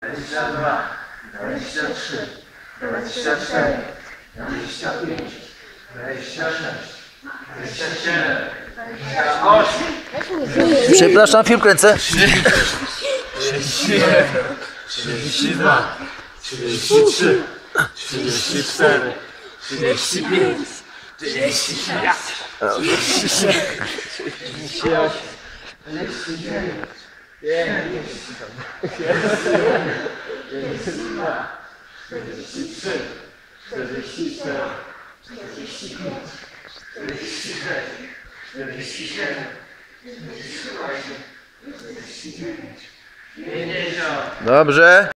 22, 23, 24, 25, 26, 27, 28. Przepraszam, film kręcę. 31, 32, 33, 34, 35, 36, 37, 38, 39, 42, 43, 44, 45, 46, 47, 48, 49, 50. Dobrze.